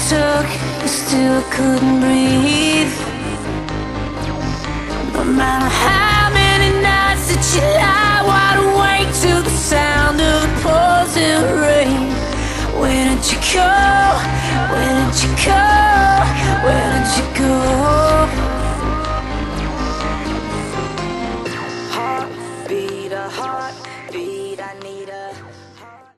took, you still couldn't breathe. No matter how many nights that you lie wide awake to the sound of the pouring rain. Where did you go? Where did you go? Where did you go? Heartbeat, a heartbeat, I need a